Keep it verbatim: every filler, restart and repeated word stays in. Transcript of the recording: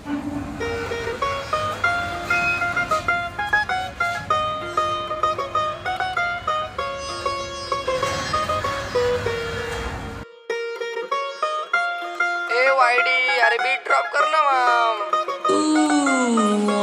ए वाईडी, अरे bit drop कर ना मग.